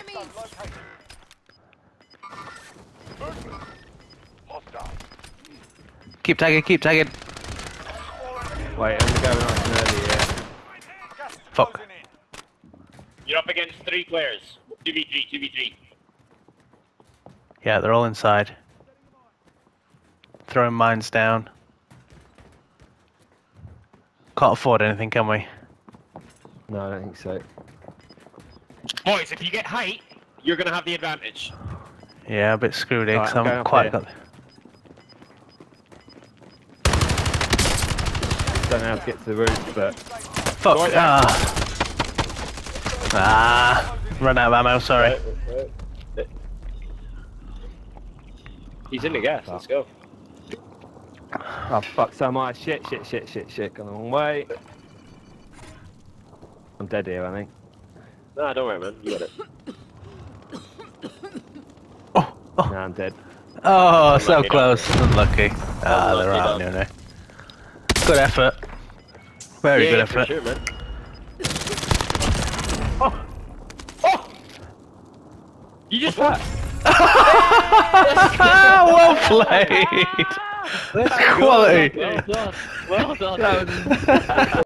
Enemies! Keep tagging, keep tagging. Wait, I'm going nice and early here. Fuck. You're up against 3 players. 2v3, 2v3. Yeah, they're all inside. Throwing mines down. Can't afford anything, can we? No, I don't think so. Boys, if you get height, you're gonna have the advantage. Yeah, a bit screwed here, Right, because I'm I going haven't up quite here. got... Don't know how to get to the roof, but Fuck! Run out of ammo, sorry. He's in the gas, let's go. oh fuck, so am I. Shit, gone the wrong way. I'm dead here, I think. Nah, don't worry, man. You got it. Oh, oh, No, I'm dead. oh so Unlucky, close. Unlucky. Ah, they're Unlucky, out nearly. Good effort. Very good for effort. sure, man. Oh! You just What's Well played. that? Quality. Well done. Well done.